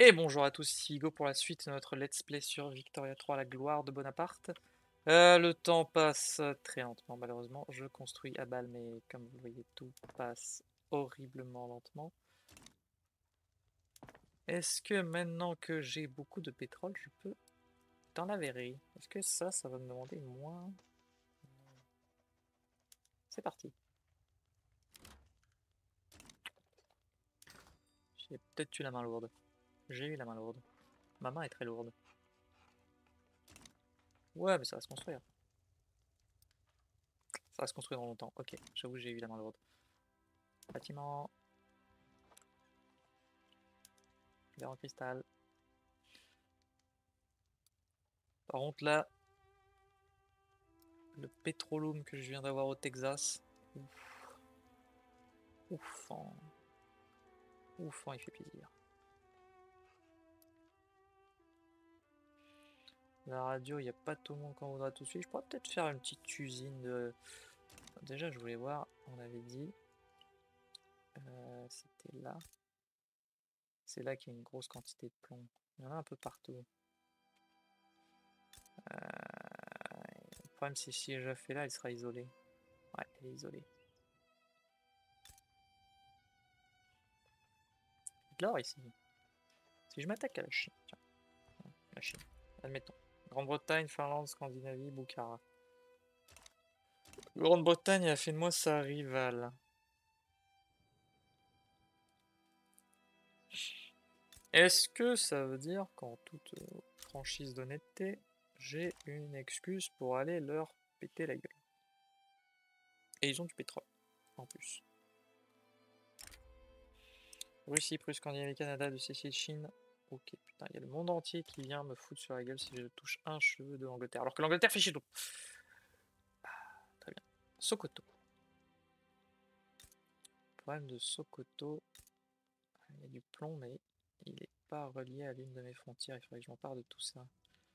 Et bonjour à tous, ici Hugo pour la suite de notre let's play sur Victoria 3, la gloire de Bonaparte. Le temps passe très lentement, malheureusement. Je construis à balle, mais comme vous le voyez, tout passe horriblement lentement. Est-ce que maintenant que j'ai beaucoup de pétrole, je peux dans la verrer? Est-ce que ça va me demander moins? C'est parti. J'ai peut-être eu la main lourde. J'ai eu la main lourde. Ma main est très lourde. Ouais, mais ça va se construire. Ça va se construire dans longtemps. Ok, j'avoue, j'ai eu la main lourde. Bâtiment. Verre en cristal. Par contre, là, le pétrolome que je viens d'avoir au Texas. Ouf. Oufant. Oufant, il fait plaisir. La radio, il n'y a pas tout le monde qui en voudra tout de suite. Je pourrais peut-être faire une petite usine de... Déjà, je voulais voir, on avait dit... C'était là. C'est là qu'il y a une grosse quantité de plomb. Il y en a un peu partout. Le problème, c'est si je la fais là, elle sera isolée. Ouais, elle est isolée. De l'or ici. Si je m'attaque à la Chine, tiens, la Chine, admettons. Grande-Bretagne, Finlande, Scandinavie, Bukhara. Grande-Bretagne a fait de moi sa rivale. Est-ce que ça veut dire qu'en toute franchise d'honnêteté, j'ai une excuse pour aller leur péter la gueule? Et ils ont du pétrole, en plus. Russie, Prusse, Scandinavie, Canada, de Sicile, Chine. Ok, putain, il y a le monde entier qui vient me foutre sur la gueule si je touche un cheveu de l'Angleterre. Alors que l'Angleterre fait chier tout. Très bien. Sokoto. Problème de Sokoto. Il y a du plomb, mais il n'est pas relié à l'une de mes frontières. Il faudrait que je m'empare de tout ça.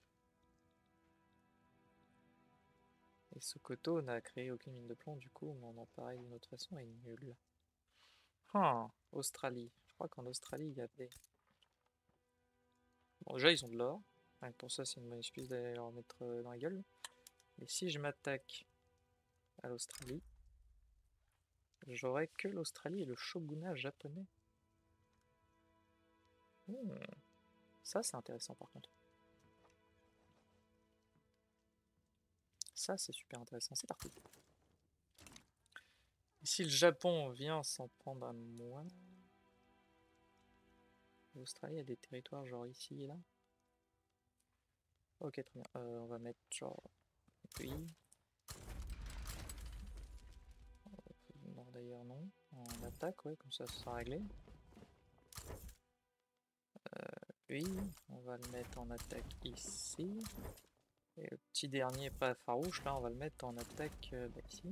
Et Sokoto n'a créé aucune mine de plomb, du coup, m'en emparer d'une autre façon est nul. Ah, Australie. Je crois qu'en Australie, il y a des... Bon, déjà, ils ont de l'or. Rien que pour ça, c'est une bonne excuse d'aller leur mettre dans la gueule. Mais si je m'attaque à l'Australie, j'aurai que l'Australie et le shogunat japonais. Hmm, ça, c'est intéressant par contre. Ça, c'est super intéressant. C'est parti. Et si le Japon vient s'en prendre à moi, l'Australie a des territoires genre ici et là. Ok, très bien. On va mettre genre... Oui. Non, d'ailleurs, non. On attaque, ouais, comme ça sera réglé. Oui, on va le mettre en attaque ici. Et le petit dernier pas farouche, là, on va le mettre en attaque ici.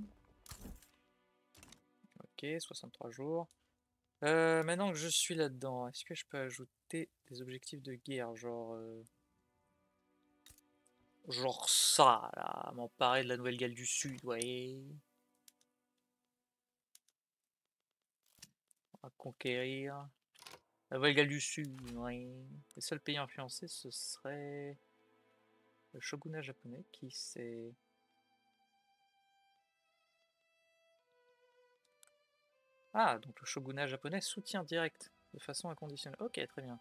Ok, 63 jours. Maintenant que je suis là-dedans, est-ce que je peux ajouter des objectifs de guerre, genre... genre ça, là, m'emparer de la Nouvelle-Galles du Sud, ouais. On va conquérir la Nouvelle-Galles du Sud, ouais. Les seuls pays influencés, ce serait le shogunat japonais qui s'est... Ah, donc le shogunat japonais soutient direct, de façon inconditionnelle. Ok, très bien.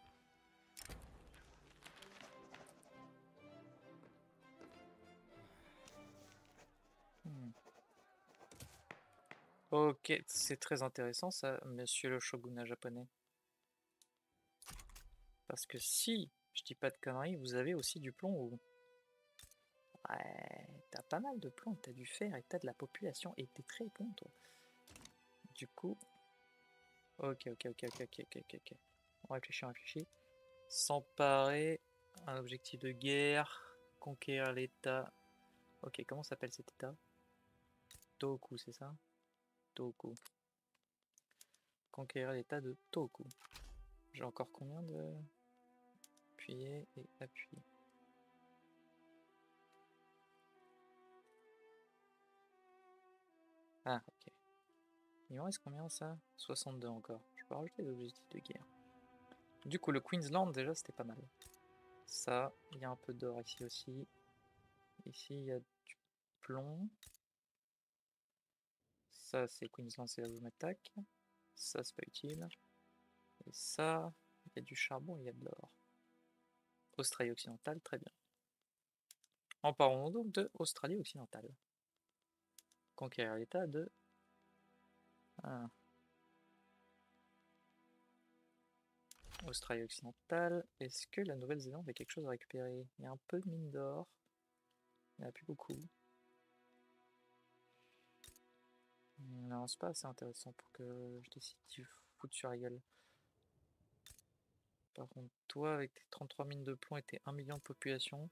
Hmm. Ok, c'est très intéressant ça, monsieur le shogunat japonais. Parce que si je dis pas de conneries, vous avez aussi du plomb ou... Ouais, t'as pas mal de plomb, t'as du fer et t'as de la population et t'es très bon toi. Du coup... Ok, ok, ok, ok, ok, ok, ok, ok. On réfléchit, on réfléchit. S'emparer, un objectif de guerre, conquérir l'état. Ok, comment s'appelle cet état? Tohoku, c'est ça? Tohoku. Conquérir l'état de Tohoku. J'ai encore combien de... Appuyer et appuyer. Ah, ok. Il me reste combien ça? 62 encore. Je peux rajouter des objectifs de guerre. Du coup, le Queensland, déjà, c'était pas mal. Ça, il y a un peu d'or ici aussi. Ici, il y a du plomb. Ça, c'est Queensland, c'est là où je m'attaque. Ça, c'est pas utile. Et ça, il y a du charbon et il y a de l'or. Australie occidentale, très bien. En parlons donc de Australie occidentale. Conquérir l'état de... Ah. Australie occidentale. Est-ce que la Nouvelle-Zélande a quelque chose à récupérer? Il y a un peu de mine d'or. Il n'y en a plus beaucoup. Non, c'est pas assez intéressant pour que je décide de foutre sur la gueule. Par contre, toi, avec tes 33 mines de plomb et tes 1 million de population...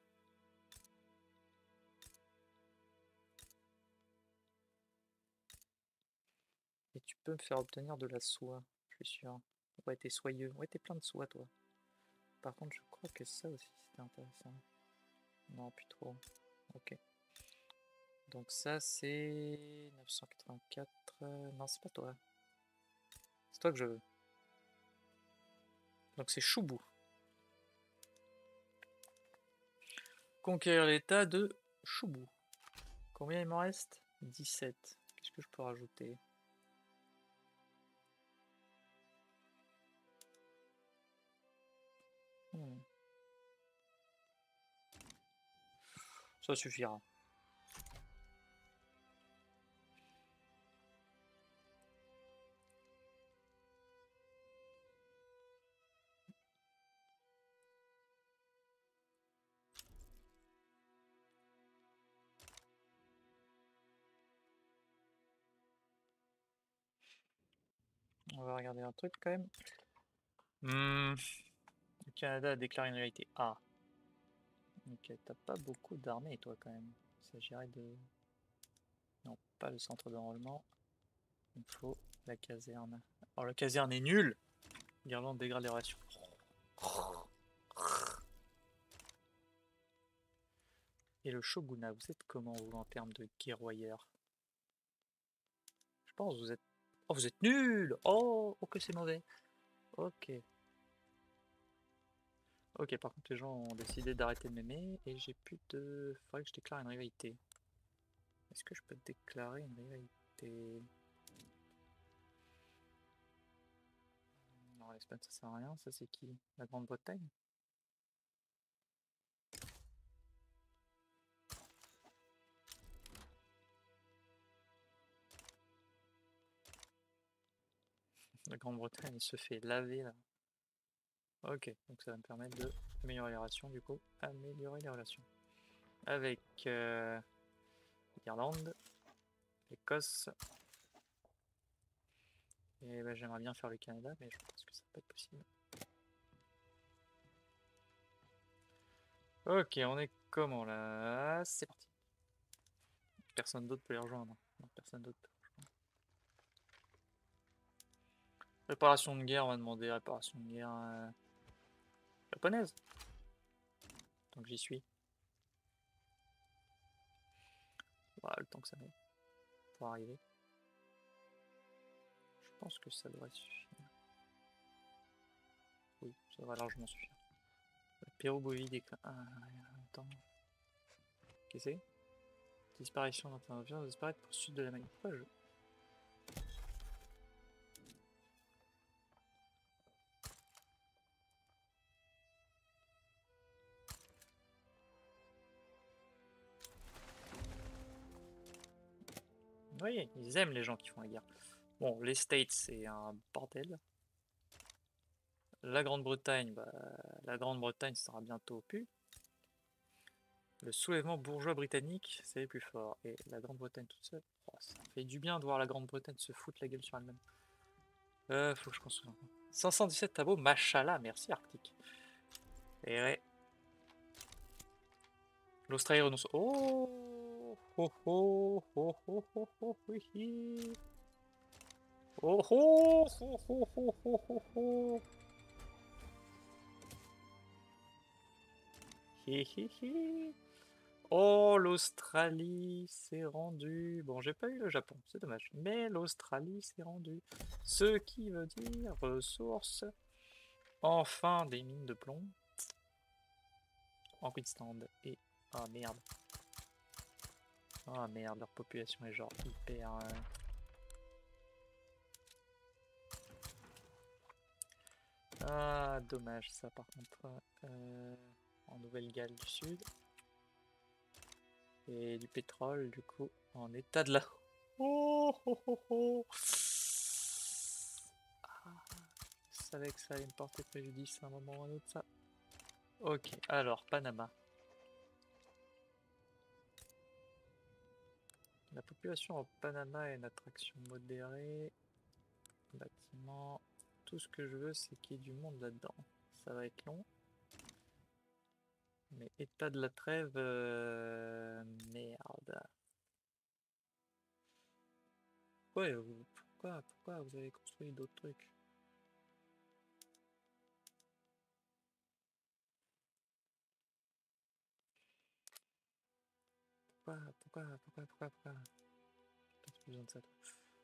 Et tu peux me faire obtenir de la soie, je suis sûr. Ouais, t'es soyeux. Ouais, t'es plein de soie, toi. Par contre, je crois que ça aussi, c'était intéressant. Non, plus trop. Ok. Donc ça, c'est 984. Non, c'est pas toi. C'est toi que je veux. Donc c'est Choubou. Conquérir l'état de Choubou. Combien il m'en reste? 17. Qu'est-ce que je peux rajouter? Ça suffira. On va regarder un truc quand même. Le Canada a déclaré une réalité. Ah. Ok, t'as pas beaucoup d'armées toi quand même. Il s'agirait de... Non, pas le centre d'enrôlement. Il me faut la caserne. Alors la caserne est nulle. L'Irlande dégrade les relations. Et le shogunat, vous êtes comment vous en termes de guerroyeur? Je pense que vous êtes... Oh, vous êtes nuls. Oh, que c'est mauvais. Ok. Ok, par contre les gens ont décidé d'arrêter de m'aimer et j'ai plus de... Faudrait que je déclare une rivalité. Est-ce que je peux déclarer une rivalité? Non, l'Espagne ça sert à rien, ça c'est qui? La Grande-Bretagne? La Grande-Bretagne se fait laver là. Ok, donc ça va me permettre de améliorer les relations du coup. Améliorer les relations. Avec l'Irlande, l'Écosse. Et bah, j'aimerais bien faire le Canada, mais je pense que ça va pas être possible. Ok, on est comment là? C'est parti. Personne d'autre peut les rejoindre. Non, personne d'autre peut les rejoindre. Réparation de guerre, on va demander réparation de guerre japonaise. Donc j'y suis. Voilà, le temps que ça met pour arriver. Je pense que ça devrait suffire. Oui, ça devrait largement suffire. Pérou-Bolivie déclin. Ah, attends. Qu'est-ce que c'est? Disparition d'un avion, disparaître pour le sud de la Mali. Pourquoi je... Vous voyez, ils aiment les gens qui font la guerre. Bon, les States, c'est un bordel. La Grande-Bretagne, bah, la Grande-Bretagne sera bientôt pu. Le soulèvement bourgeois britannique, c'est les plus forts. Et la Grande-Bretagne toute seule, oh, ça fait du bien de voir la Grande-Bretagne se foutre la gueule sur elle-même. Faut que je construise. 517 tableaux, machallah, merci Arctique. Et ouais. L'Australie renonce. Oh, oh, oh, oh, oh, oh, oh, oui. Oh, oh, oh, oh, oh, oh, oh, oh. Hi, hi, hi. Oh, l'Australie s'est rendue. Bon, j'ai pas eu le Japon, c'est dommage. Mais l'Australie s'est rendue. Ce qui veut dire ressources. Enfin des mines de plomb. En quick-stand. Et... ah merde. Ah merde, leur population est genre hyper... Ah, dommage ça par contre. En Nouvelle-Galles du Sud. Et du pétrole, du coup, en état de la... Oh, oh, oh, oh. Ah, je savais que ça allait me porter préjudice à un moment ou à un autre, ça. Ok, alors, Panama. La population au Panama est une attraction modérée. Bâtiment. Tout ce que je veux, c'est qu'il y ait du monde là-dedans. Ça va être long. Mais état de la trêve... merde. Ouais, pourquoi vous avez construit d'autres trucs? Pourquoi? T'as plus besoin de ça, toi.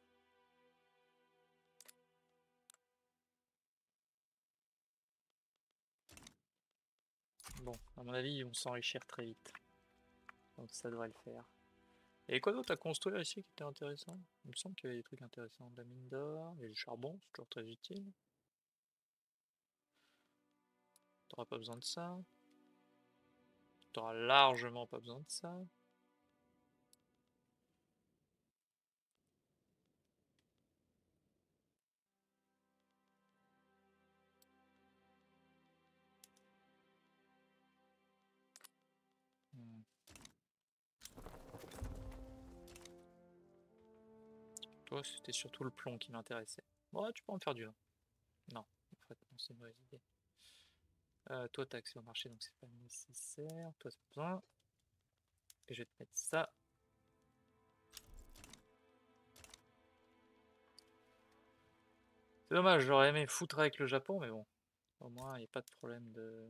Bon, à mon avis, ils vont s'enrichir très vite. Donc ça devrait le faire. Et quoi d'autre à construire ici qui était intéressant? Il me semble qu'il y avait des trucs intéressants. De la mine d'or, et du charbon, c'est toujours très utile. T'auras pas besoin de ça. T'auras largement pas besoin de ça. Hmm. Toi, c'était surtout le plomb qui m'intéressait. Ouais, tu peux en faire du vin. Non, en fait, non, c'est une mauvaise idée. Toi, t'as accès au marché, donc c'est pas nécessaire. Toi, c'est pas besoin. Et je vais te mettre ça. C'est dommage, j'aurais aimé foutre avec le Japon, mais bon. Au moins, il n'y a pas de problème de...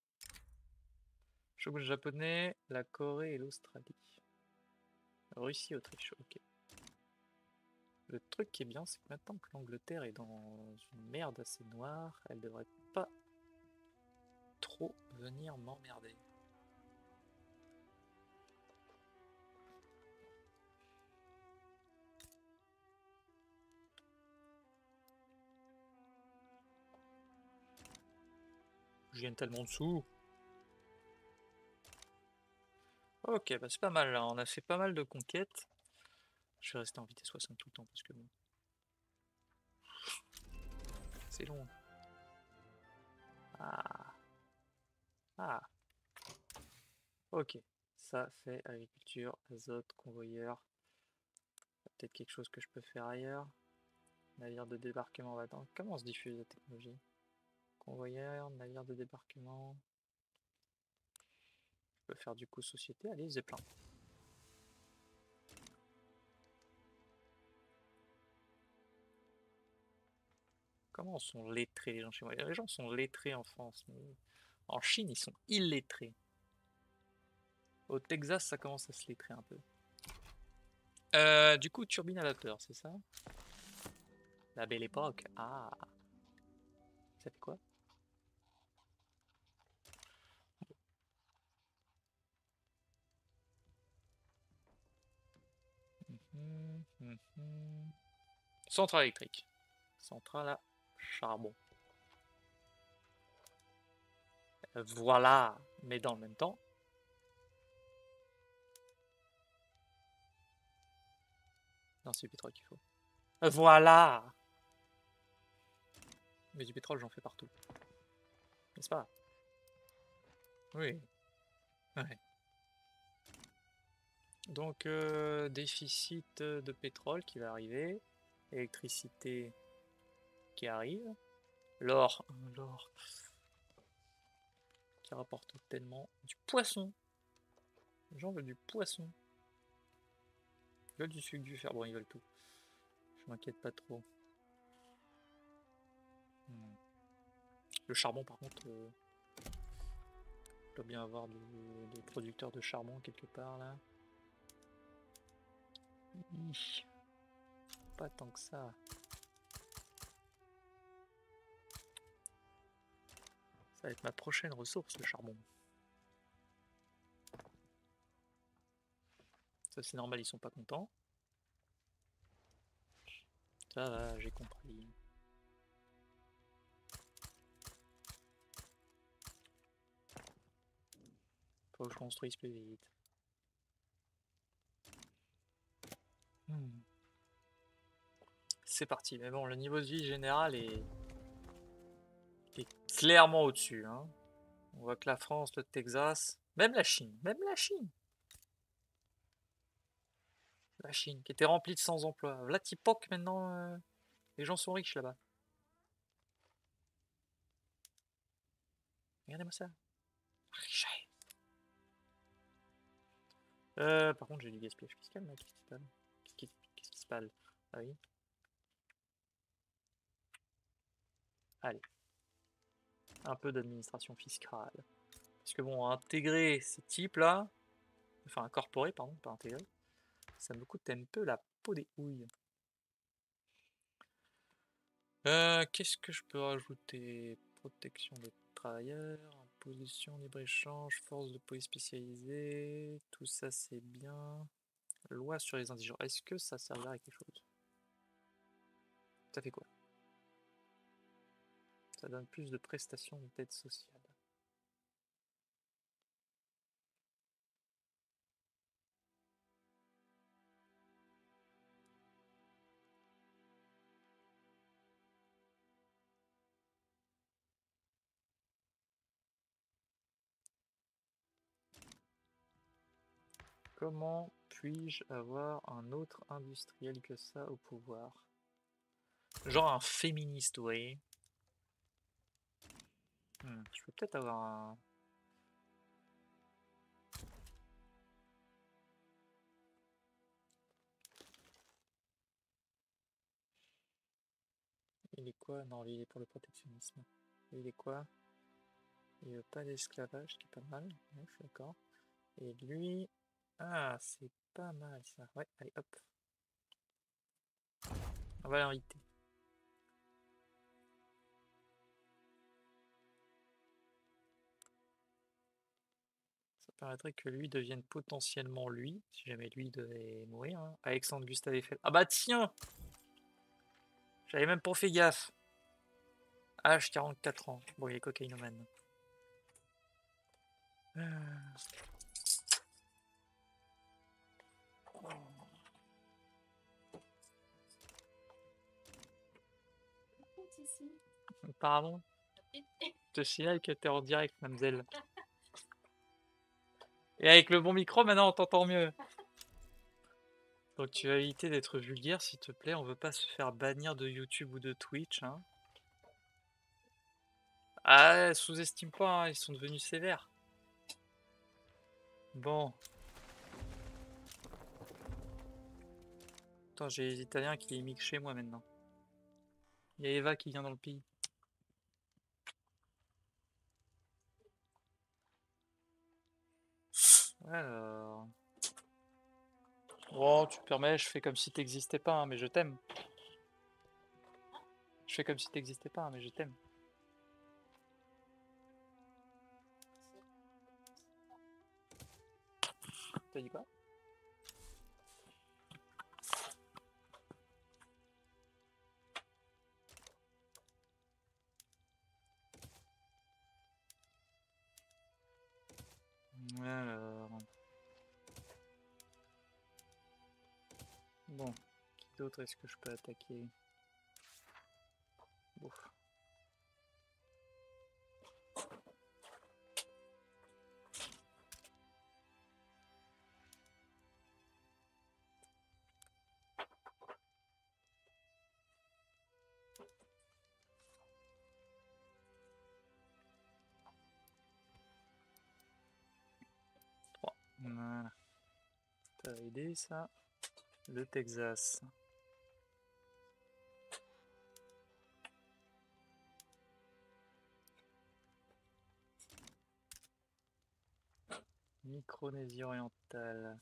Shogun japonais, la Corée et l'Australie. Russie, Autriche, ok. Le truc qui est bien, c'est que maintenant que l'Angleterre est dans une merde assez noire, elle devrait pas trop venir m'emmerder. Je gagne tellement de sous. Ok, bah c'est pas mal là, on a fait pas mal de conquêtes. Je vais rester en vitesse 60 tout le temps parce que bon, c'est long. Ah, ah, ok. Ça fait agriculture, azote, convoyeur. Peut-être quelque chose que je peux faire ailleurs. Navire de débarquement, va dans... Comment on se diffuse la technologie? Convoyeur, navire de débarquement. Je peux faire du coup société, allez, Zeppelin. Comment sont lettrés les gens chez moi? Les gens sont lettrés en France, mais en Chine, ils sont illettrés. Au Texas, ça commence à se lettrer un peu. Du coup, turbine à vapeur, c'est ça? La belle époque. Ah, ça fait quoi? Centrale électrique. Centrale à charbon. Voilà. Mais dans le même temps. Non, c'est du pétrole qu'il faut. Voilà. Mais du pétrole, j'en fais partout. N'est-ce pas? Oui. Ouais. Donc, déficit de pétrole qui va arriver. Électricité qui arrive. L'or. L'or. Qui rapporte tellement. Du poisson. Les gens veulent du poisson. Ils veulent du sucre, du fer. Bon, ils veulent tout. Je m'inquiète pas trop. Le charbon, par contre, il doit bien avoir des producteurs de charbon quelque part là. Pas tant que ça. Ça va être ma prochaine ressource, le charbon. Ça c'est normal, ils sont pas contents. Ça va, j'ai compris. Faut que je construise plus vite. C'est parti, mais bon, le niveau de vie général est clairement au-dessus. Hein. On voit que la France, le Texas, même la Chine, la Chine, qui était remplie de sans-emploi. Là, Tipoc, maintenant, les gens sont riches là-bas. Regardez-moi ça. Par contre, j'ai du gaspillage fiscal, là. Qu'est-ce qui se passe? Ah oui. Allez. Un peu d'administration fiscale. Parce que bon, intégrer ces types-là, enfin incorporer, pardon, pas intégrer, ça me coûte un peu la peau des houilles. Qu'est-ce que je peux rajouter? Protection des travailleurs, imposition, libre-échange, force de police spécialisée, tout ça c'est bien. Loi sur les indigents, est-ce que ça servira à quelque chose? Ça fait quoi? Ça donne plus de prestations d'aide sociale. Comment puis-je avoir un autre industriel que ça au pouvoir? Genre un féministe, vous voyez. Je peux peut-être avoir un... Il est quoi? Non, lui il est pour le protectionnisme. Il est quoi? Il veut pas d'esclavage, qui est pas mal. Ouais, je suis d'accord. Et lui... Ah, c'est pas mal ça. Ouais, allez hop. On va l'inviter. Ça permettrait que lui devienne potentiellement lui, si jamais lui devait mourir. Hein. Alexandre Gustave Eiffel. Ah bah tiens! J'avais même pas fait gaffe. Âge 44 ans. Bon, il est cocaïnomane. Pardon? Je te signale que t'es en direct, mademoiselle. Et avec le bon micro, maintenant on t'entend mieux. Donc tu vas éviter d'être vulgaire, s'il te plaît. On veut pas se faire bannir de YouTube ou de Twitch. Hein. Ah, sous-estime pas, hein, ils sont devenus sévères. Bon. Attends, j'ai les Italiens qui émigrent chez moi maintenant. Il y a Eva qui vient dans le pays. Alors... Oh, tu permets, je fais comme si t'existais pas, hein, mais je t'aime. Je fais comme si t'existais pas, hein, mais je t'aime. T'as dit quoi? Alors... Bon, qui d'autre est-ce que je peux attaquer? Bon. Voilà. Ça va aider ça. Le Texas. Micronésie orientale.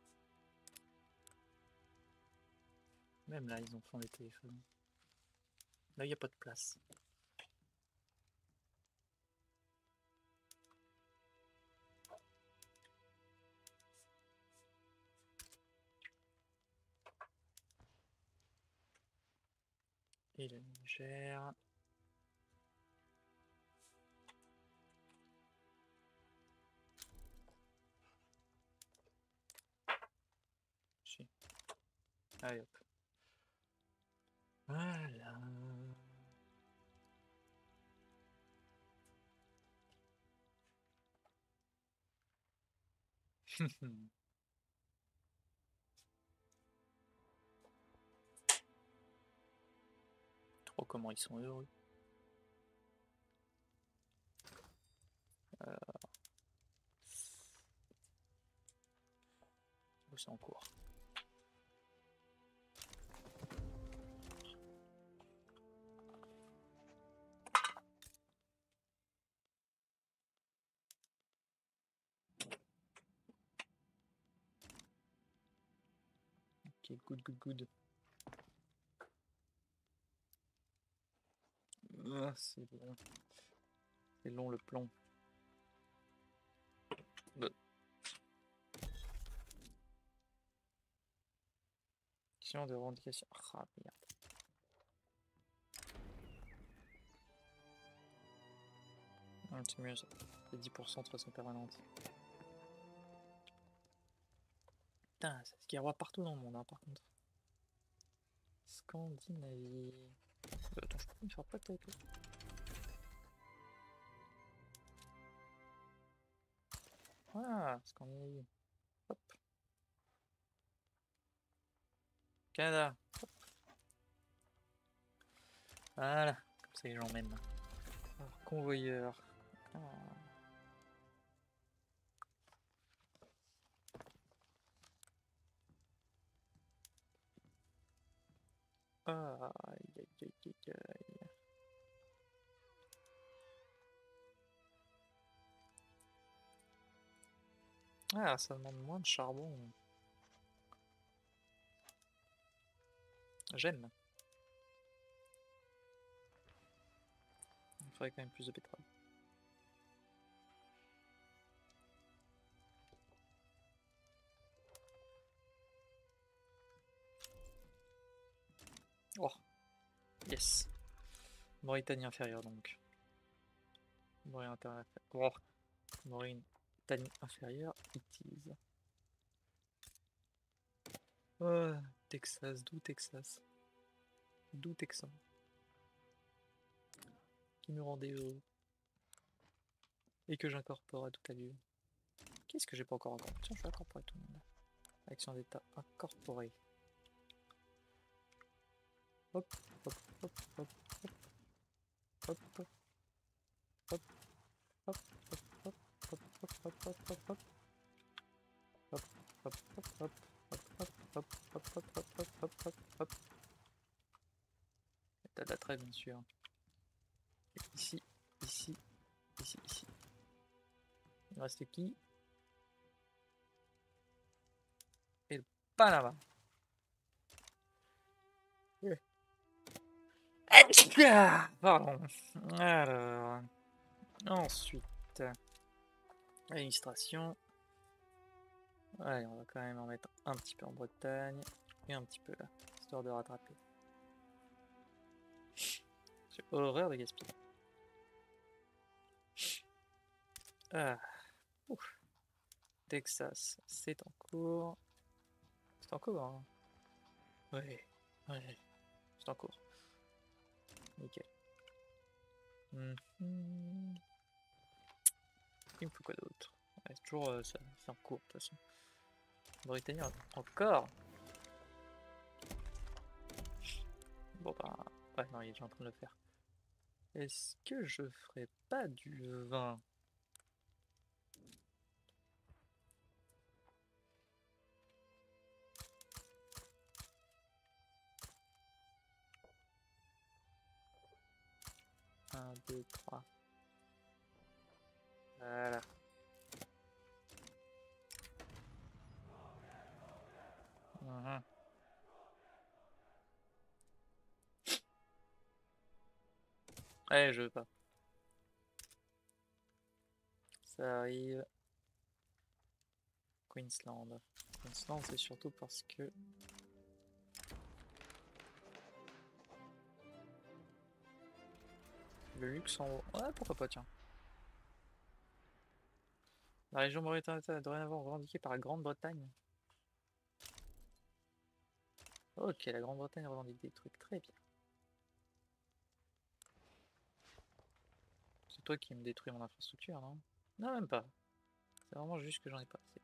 Même là, ils ont fait des téléphones. Là, il n'y a pas de place. Et le Niger. Si. Allez hop. Voilà. Trop comment ils sont heureux. C'est en cours. Ok, good. Ah, c'est long. C'est long le plomb. Question de revendication. Ah merde. C'est mieux ça. C'est 10% de façon permanente. Putain, c'est ce qu'il y a partout dans le monde, hein, par contre. Scandinavie. Attends, je peux me faire pacte avec eux. Ah, Scandinavie. Hop. Canada. Hop. Voilà. Comme ça, les gens m'aiment. Alors, convoyeur. Ah. Ah, aïe. Ah, ça demande moins de charbon. J'aime. Il faudrait quand même plus de pétrole. Oh, yes. Mauritanie inférieure donc. Mauritanie inférieure, it is. Oh, Texas, d'où Texas? D'où Texan? Qui me rendait heureux. Et que j'incorpore à tout à l'heure. Qu'est-ce que j'ai pas encore incorporé? Tiens, je vais incorporer tout le monde. Action d'état incorporée. Hop. État d'attrait, bien sûr. Ici. Il reste qui? Et le Panama. Pardon. Alors. Ensuite. Administration. Allez, on va quand même en mettre un petit peu en Bretagne. Et un petit peu là. Histoire de rattraper. J'ai horreur de gaspiller. Ah. Ouf. Texas, c'est en cours. C'est en cours, hein. Ouais. C'est en cours. Nickel. Il me faut quoi d'autre? Ouais, c'est toujours ça, c'est en cours de toute façon. Britannia encore. Bon bah. Ouais, non, il est déjà en train de le faire. Est-ce que je ferais pas du vin? Un, deux, trois. Voilà. Ouais, je veux pas. Ça arrive. Queensland. Queensland, c'est surtout parce que... Le Luxembourg... Ouais, pourquoi pas, tiens. La région Mauritanie est dorénavant revendiquée par la Grande-Bretagne. Ok, la Grande-Bretagne revendique des trucs, très bien. C'est toi qui me détruis mon infrastructure, non? Non, même pas. C'est vraiment juste que j'en ai pas assez.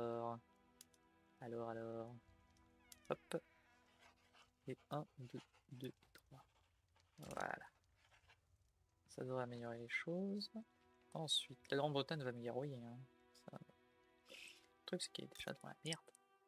Alors... Hop. Et 1, 2, 2, 3. Voilà. Ça devrait améliorer les choses. Ensuite, la Grande-Bretagne va me garrouiller. Hein. Ça... Le truc, c'est qu'il est déjà dans la merde.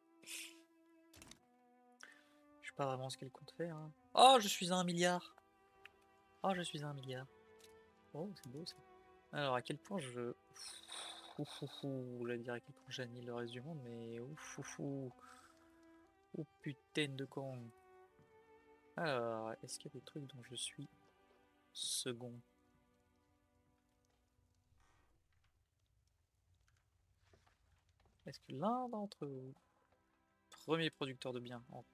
Je sais pas vraiment ce qu'elle compte faire. Hein. Oh, je suis à 1 milliard. Oh, je suis à 1 milliard. Oh, c'est beau ça. Alors, à quel point je... Ouf, ouf, ouf, je vais dire à quel point j'annule le reste du monde, mais ouf, ouf, ouf. Oh putain de con. Alors, est-ce qu'il y a des trucs dont je suis second? Est-ce que l'un d'entre eux, premier producteur de biens, en...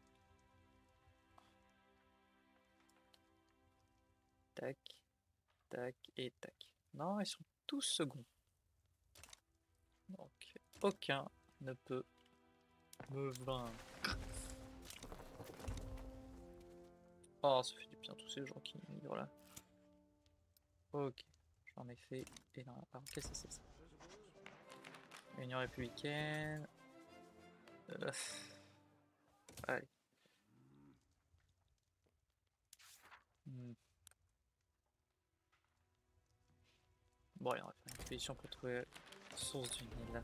tac, tac et tac. Non, ils sont tous seconds. Donc, aucun ne peut me vaincre. Oh, ça fait du bien tous ces gens qui migrent là. Ok, j'en ai fait énormément. Alors, qu'est-ce que c'est ça? Union républicaine. Euh, Allez. Hmm. Bon, allez, on va faire une expédition pour trouver la source du Nil.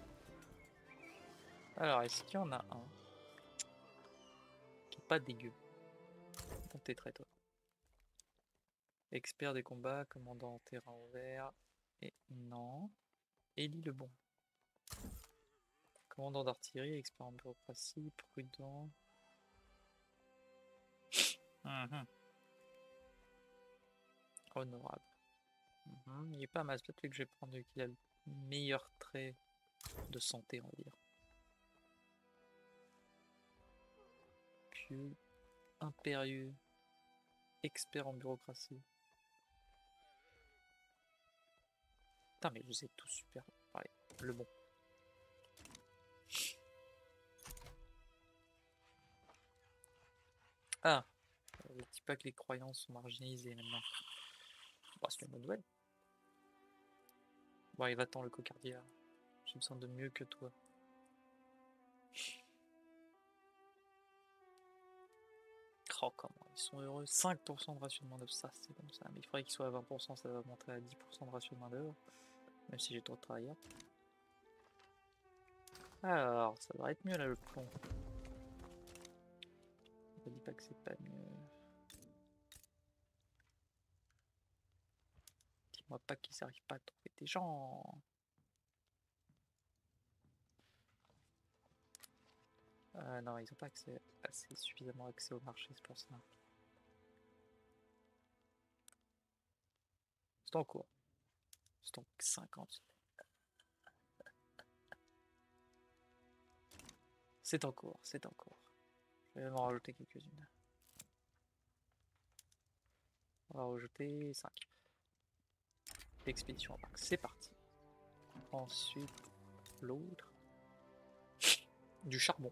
Alors, est-ce qu'il y en a un qui est pas dégueu? Bon, t'es très toi. Expert des combats, commandant en terrain ouvert. Et non. Élie le bon. Commandant d'artillerie, expert en bureaucratie, prudent. Honorable. Il est pas mal, peut-être que je vais prendre lui qui a le meilleur trait de santé, on va dire. Pieux, impérieux, expert en bureaucratie. Putain, mais vous êtes tous super. Allez, le bon. Ah, ne dis pas que les croyances sont marginalisées maintenant. Bon, c'est une bonne nouvelle. Bon, allez, va-t'en le cocardia. J'ai besoin de mieux que toi. Oh, comment ils sont heureux. 5% de rationnement d'œuvre, ça c'est comme ça. Mais il faudrait qu'il soit à 20%, ça va monter à 10% de rationnement d'œuvre. Même si j'ai trop de travailleurs. Alors, ça devrait être mieux là le plomb. Je dis pas que c'est pas mieux. Dis-moi pas qu'ils n'arrivent pas à trouver des gens. Non, ils n'ont pas accès, assez suffisamment accès au marché, c'est pour ça. C'est en cours. C'est en 50. C'est en cours, c'est en cours. Je vais même en rajouter quelques-unes. On va rajouter 5. Expédition en parc, c'est parti. Ensuite, l'autre. Du charbon.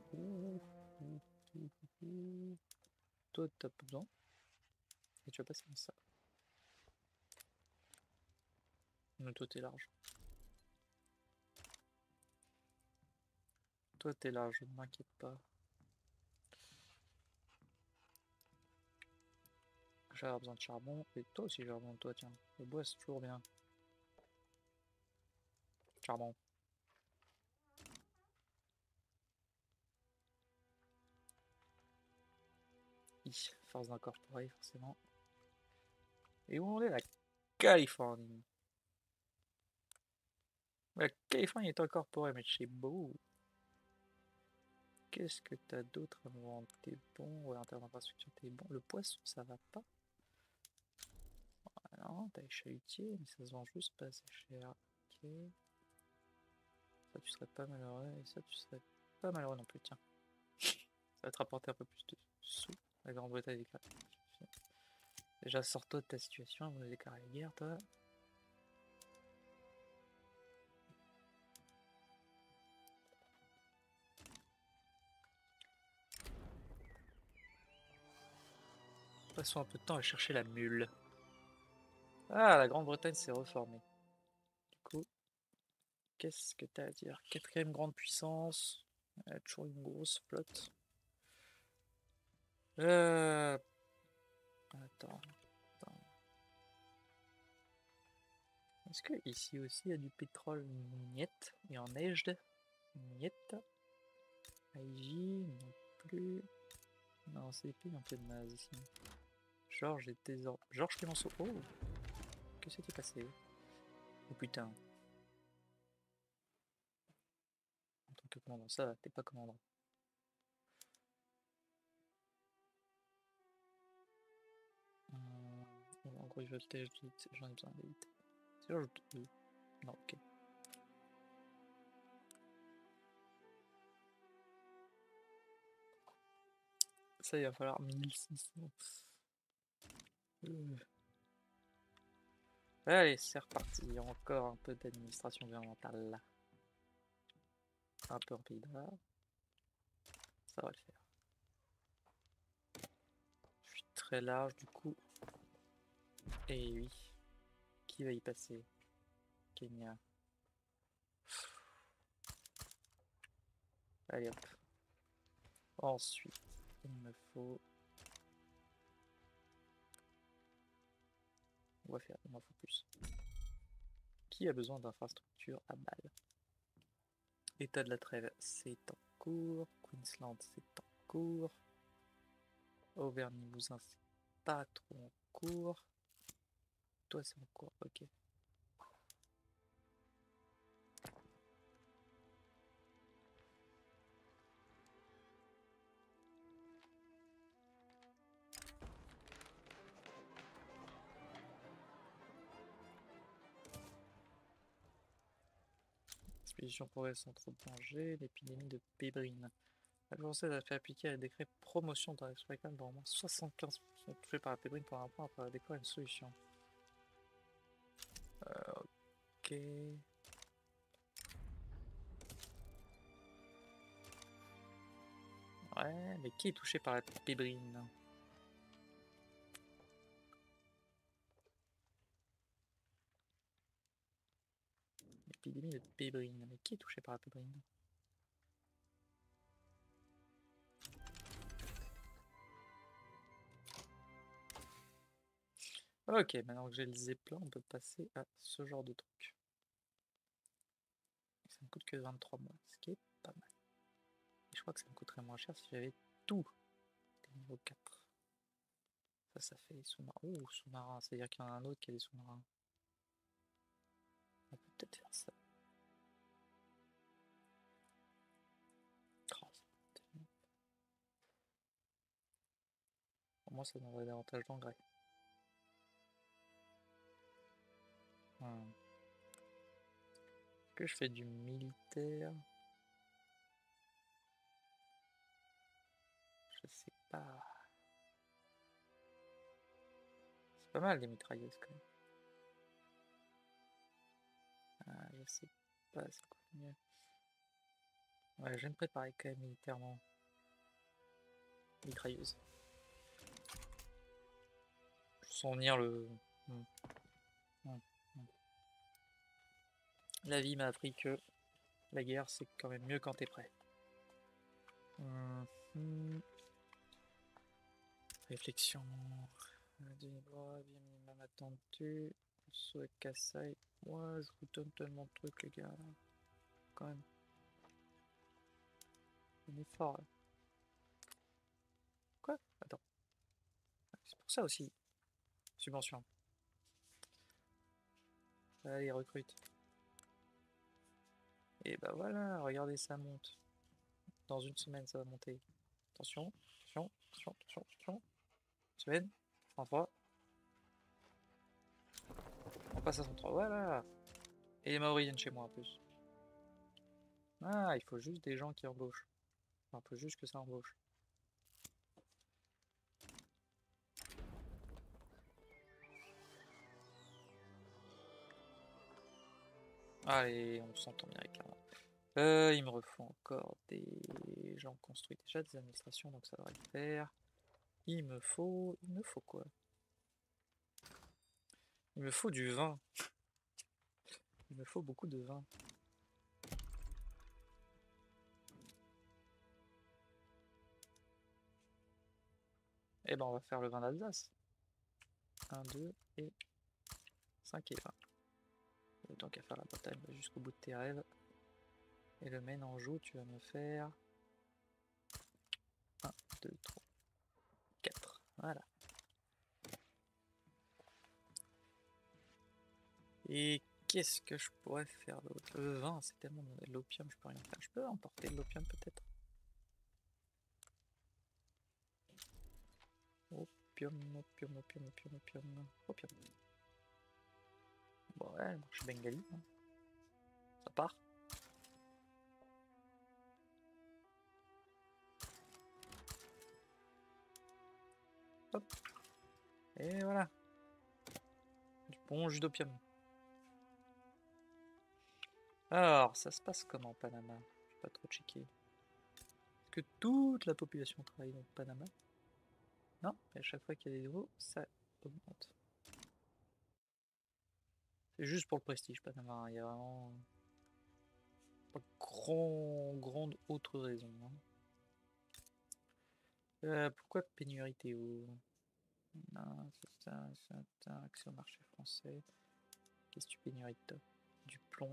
Toi, t'as pas besoin. Et tu vas passer dans ça. Mais toi, t'es large. Toi, t'es large, ne m'inquiète pas. J'ai besoin de charbon. Et toi aussi, j'ai besoin de toi, tiens. Le bois, c'est toujours bien. Charbon. Force d'incorporer, forcément. Et où on est? La Californie. La Californie est incorporée, mais c'est beau. Qu'est-ce que t'as d'autre à me vendre? T'es bon, ouais, en termes d'infrastructure, t'es bon. Le poisson, ça va pas. Ah non, t'as les chalutiers, mais ça se vend juste pas assez cher. Ok. Ça, tu serais pas malheureux, et ça, tu serais pas malheureux non plus, tiens. Ça va te rapporter un peu plus de sous. La Grande-Bretagne déclare. Déjà, sors-toi de ta situation, vous déclarer la guerre, toi. Passons un peu de temps à chercher la mule. Ah, la Grande-Bretagne s'est reformée. Du coup, qu'est-ce que t'as à dire? Quatrième grande puissance. Elle a toujours une grosse flotte. Euh... Attends. Est-ce que ici aussi il y a du pétrole? Niet. Et en neige? Niet. Aïgi, non plus. Non, c'est des pays un peu naze ici. Georges et Thésor. Georges Clémenceau. Oh! Qu'est-ce qui s'est passé? Oh putain. En tant que commandant, ça va, t'es pas commandant. En gros, il veut tâche vite, j'en ai besoin vite. C'est Georges. Non, ok. Ça, il va falloir 1600. Allez, c'est reparti. Encore un peu d'administration gouvernementale là. Un peu en Pays de Loire. Ça va le faire. Je suis très large du coup. Et oui. Qui va y passer? Kenya. Allez hop. Ensuite, il me faut. Il m'en faut plus. Qui a besoin d'infrastructures à balle? État de la trêve, c'est en cours. Queensland, c'est en cours. Auvergne-Limousin, c'est pas trop en cours. Toi, c'est en cours, ok. Expédition progresse sans trop de danger. L'épidémie de pébrine. La française a fait appliquer un décret promotion dans l'exploitation dont au moins 75% touchés par la pébrine pour un point après découvrir une solution. Ok. Ouais, mais qui est touché par la pébrine? Épidémie de pébrine. Mais qui est touché par la pébrine? Ok, maintenant que j'ai le zeppelin, on peut passer à ce genre de truc. Ça me coûte que 23 mois, ce qui est pas mal. Et je crois que ça me coûterait moins cher si j'avais tout les niveau 4. Ça fait les sous-marins. Oh, sous-marins, c'est-à-dire qu'il y en a un autre qui a des sous-marins. On peut peut-être faire ça. Oh, pour moi, ça donnerait davantage d'engrais. Est-ce que je fais du militaire? Je sais pas. C'est pas mal les mitrailleuses quand même. Ah, je sais pas, c'est quoi le mieux? Ouais, je vais me préparer quand même militairement. Mitrailleuse. Je sens venir le. Hmm, hmm, hmm. La vie m'a appris que la guerre c'est quand même mieux quand t'es prêt. Hmm. Réflexion. Bien minimum attendu. Soit Kassai. Moi, je vous donne tellement de trucs, les gars. Quand même. On est fort là. Quoi? Attends. C'est pour ça aussi. Subvention. Allez, recrute. Et bah voilà, regardez, ça monte. Dans une semaine, ça va monter. Attention, attention, attention, attention, attention. Semaine, 33. passe à 103, voilà. Et les Maoris viennent chez moi en plus. Ah, il faut juste des gens qui embauchent. Enfin, il faut juste que ça embauche. Allez, on s'entend bien avec là. Il me refont encore des gens construits déjà, des administrations, donc ça devrait le faire. Il me faut quoi? Il me faut du vin. Il me faut beaucoup de vin. Eh ben, on va faire le vin d'Alsace. 1, 2 et 5 et 20. Tant qu'à faire la Bretagne, va jusqu'au bout de tes rêves. Et le Maine Anjou, tu vas me faire 1, 2, 3, 4. Voilà. Et qu'est-ce que je pourrais faire d'autre? Le vin, c'est tellement de l'opium, je peux rien faire. Je peux emporter de l'opium peut-être. Opium, opium, opium, opium, opium, opium. Bon, ouais, le marché bengali. Hein. Ça part. Hop. Et voilà. Du bon jus d'opium. Alors, ça se passe comment, Panama? Je vais pas trop checker. Est-ce que toute la population travaille dans Panama? Non, et à chaque fois qu'il y a des nouveaux, ça augmente. C'est juste pour le prestige, Panama. Hein. Il y a vraiment pas grande autre raison. Hein. Pourquoi pénurie Théo? Non, c'est un accès au marché français. Qu'est-ce que tu pénuries de top? Du plomb.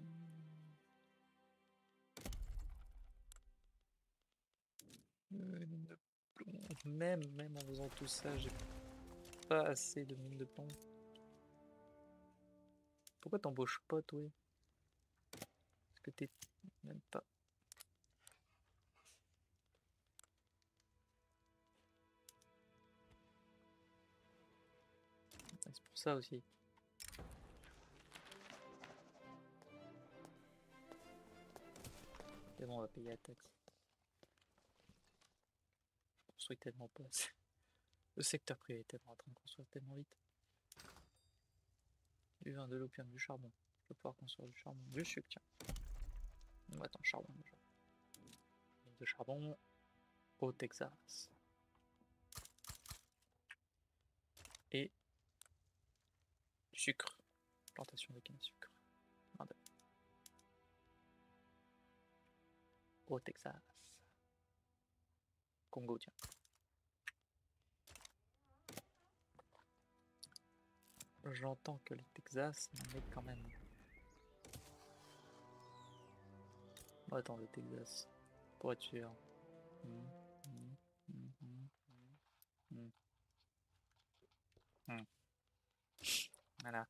Mine de plomb. Même en faisant tout ça, j'ai pas assez de mine de plomb. Pourquoi t'embauches pas, toi? Parce que t'es même pas. C'est pour ça aussi. Mais bon, on va payer la taxe. On construit tellement pas. Le secteur privé est tellement en train de construire tellement vite. Du vin, de l'opium, du charbon. Je vais pouvoir construire du charbon. Du sucre, tiens. On va attendre, charbon déjà. De charbon au Texas. Et du sucre. Plantation de canne à sucre. Au Texas. Congo, tiens. J'entends que le Texas m'en est quand même. Oh, attends, le Texas. Pour être sûr. Voilà.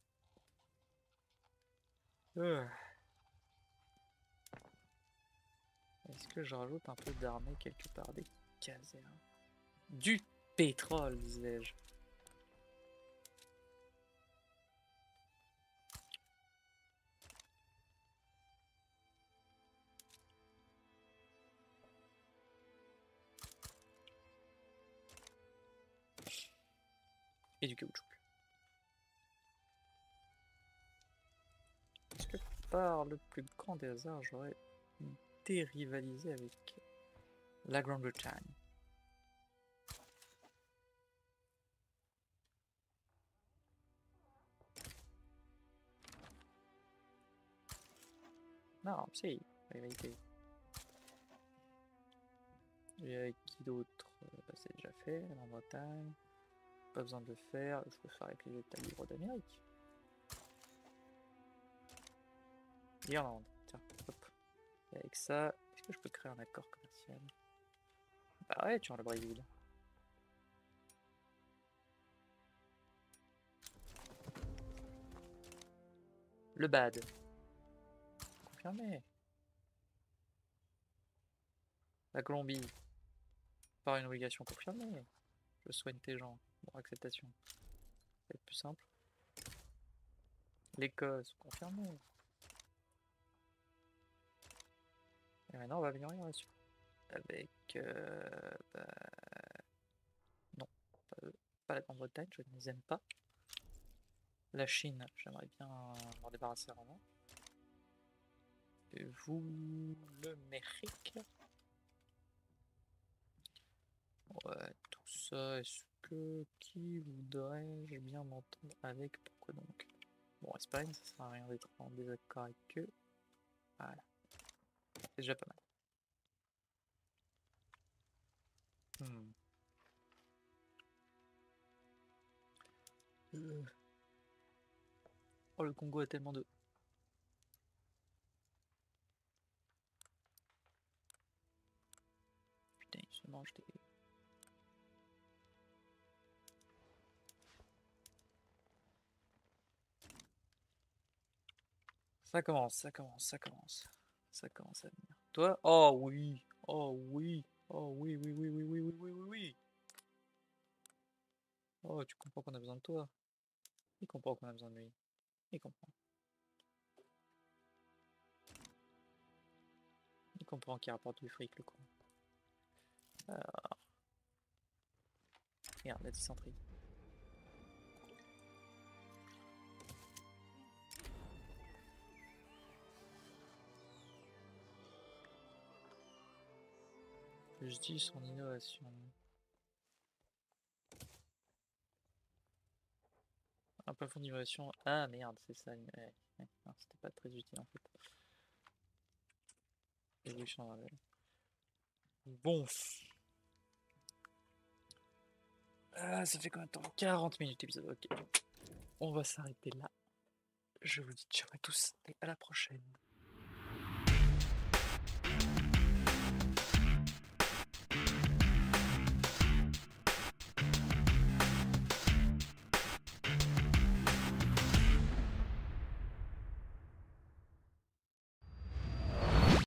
Est-ce que je rajoute un peu d'armée quelque part? Des casernes. Du pétrole, disais-je. Et du caoutchouc. Est-ce que par le plus grand des hasards, j'aurais dérivalisé avec la Grande-Bretagne? Non, si, rivalité. Et avec qui d'autre? Bah, c'est déjà fait, la Bretagne. Pas besoin de le faire, je peux faire avec les États libres d'Amérique. Irlande, tiens, hop. Et avec ça, est-ce que je peux créer un accord commercial? Bah ouais, tu vois le Brésil. Le BAD. Confirmé. La Colombie. Par une obligation confirmée. Je soigne tes gens. Bon, acceptation. Ça va être plus simple. L'Écosse, confirmé. Et maintenant, on va venir là-dessus. Avec... bah, non, pas eux. Pas la Grande-Bretagne, je ne les aime pas. La Chine, j'aimerais bien m'en débarrasser vraiment. Et vous, le Mexique. Ouais, tout ça, est-ce que... Qui voudrais-je bien m'entendre avec? Pourquoi donc? Bon, Espagne, ça sert à rien d'être en désaccord avec eux. Voilà, c'est déjà pas mal. Oh, le Congo a tellement de... Putain, il se mange des... Ça commence, ça commence, ça commence. Ça commence à venir. Toi? Oh oui! Oh oui! Oh oui, oui, oui, oui, oui, oui, oui, oui, oui! Oh, tu comprends qu'on a besoin de toi. Il comprend qu'on a besoin de lui. Il comprend. Il comprend qu'il rapporte du fric, le con. Regarde, la dysenterie. Je dis son innovation. Un plafond d'innovation. Ah merde, c'est ça. Ouais, ouais. Non, c'était pas très utile en fait. Évolution dans la veille. Bon. Ah, ça fait combien de temps? 40 minutes d'épisode, ok. On va s'arrêter là. Je vous dis ciao à tous et à la prochaine.